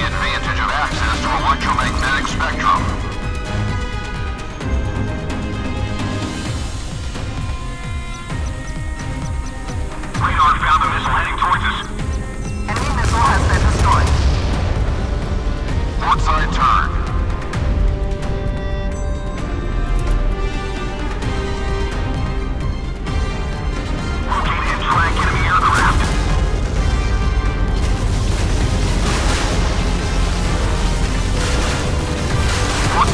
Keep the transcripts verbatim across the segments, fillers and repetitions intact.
the advantage of access to electromagnetic spectrum. Radar found a missile heading towards us. Enemy missile has been destroyed. Port side turn. Locate and track enemy aircraft. Port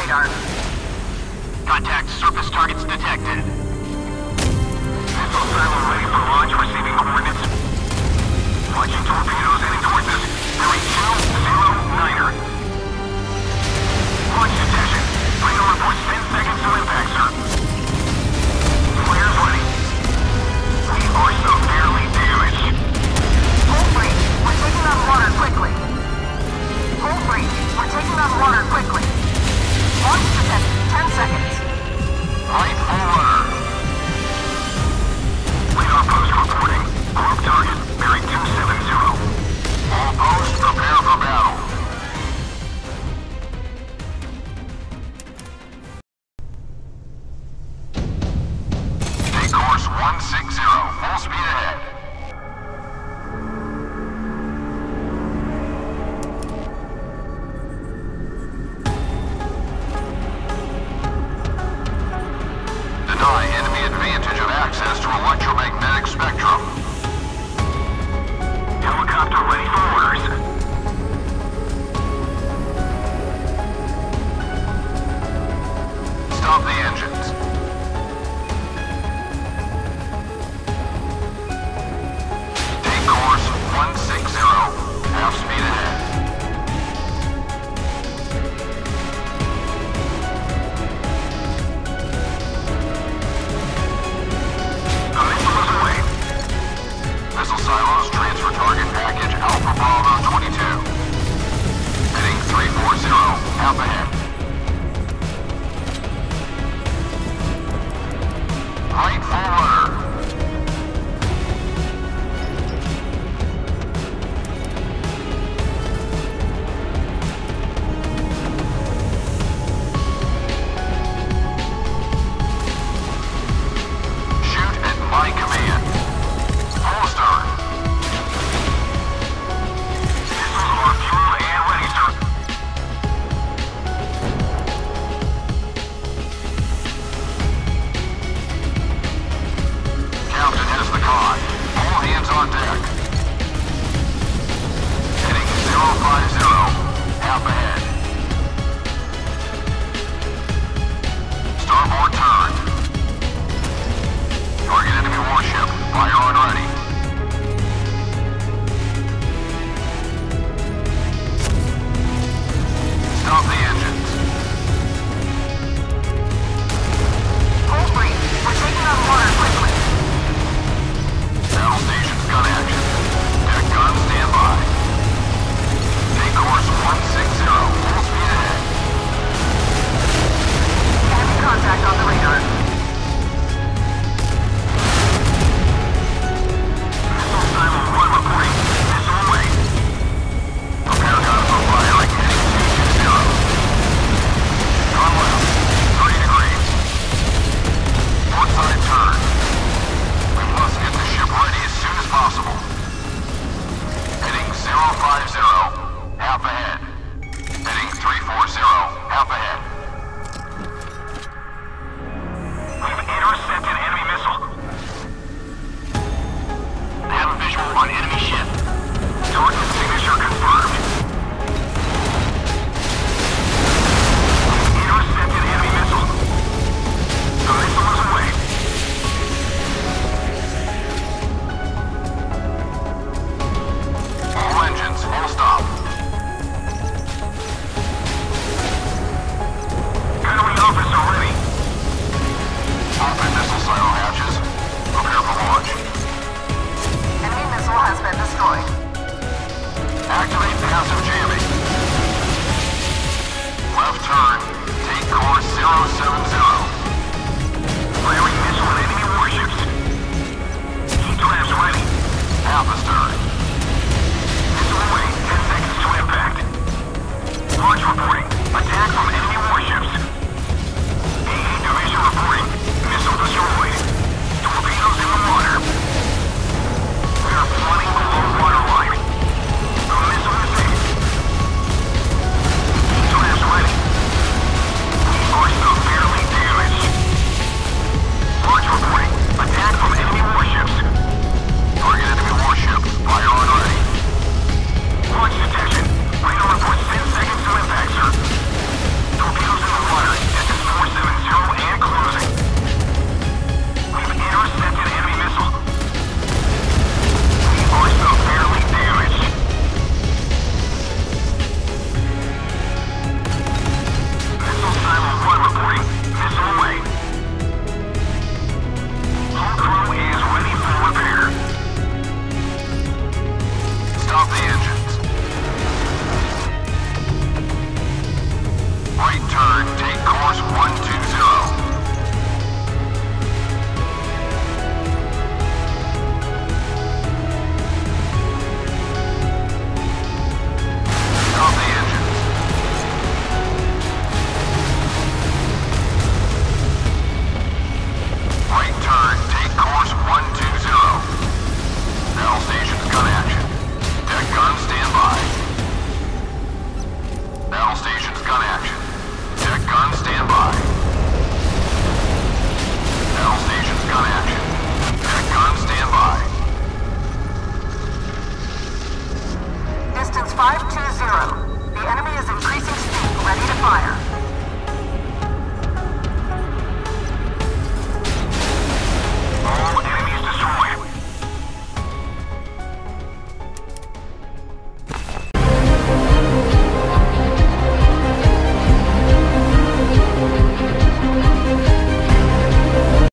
radar. Contact surface targets detected. Missile silo ready for launch, receiving coordinates. Watching torpedoes heading towards us. Bearing two zero niner. Launch detection. Final reports ten seconds to impact, sir. Flares ready. We are severely damaged. Hold free. We're taking on water quickly. Hold free. We're taking on water quickly. Launch detection. ten seconds. Right full rudder. Radar post reporting. Group target bearing two seven zero. All posts prepare for battle. Take course one six zero. Full speed ahead. Deny enemy advantage of access to electromagnetic spectrum. Helicopter ready for orders. Stop the engines. Take course one six zero. Half speed ahead. The missile is away. Missile silos transfer target package Alpha Bravo twenty-two. Heading three four zero. Half ahead. Right full rudder. Shoot at my command. Full start. Missiles are fueled and ready, sir. Captain has the con. All hands on deck. Heading zero five zero. Half ahead. Starboard turn. Target enemy warship. Fire on ready. Stop the engines. Hold free. We're taking on water quickly. Battle stations gun action. Deck gun stand by. Take course one six zero. Full speed ahead. Enemy contact on the radar. Missile silo one reporting. Missile away. Prepare gun for firing. Heading two two zero. Gun left. thirty degrees. Port side turn. We must get the ship ready as soon as possible. Heading zero five zero. Half ahead. Heading three four zero. Half ahead. We've intercepted enemy missile. Have a visual on enemy ship. Target signature confirmed. We've intercepted enemy missile. The missile is away. All engines full stop. Gunnery officer ready. Open missile silo hatches. Prepare for launch. Enemy missile has been destroyed. Activate passive jamming. Left turn. Take course zero seven zero. Firing missile at enemy warships. Heat traps ready. Half astern. Missile away. ten seconds to impact. Launch reporting. Attack from enemy warships. A A division reporting. Missile destroyed. Torpedoes in the water. We are flooding the low water line. The missile is safe. Heat traps ready. We are severely damaged. Launch reporting. Attack from enemy warships. Target enemy warship. Fire on ready. Launch detection. Radar reports ten seconds to impact, sir. five two zero. The enemy is increasing speed, ready to fire.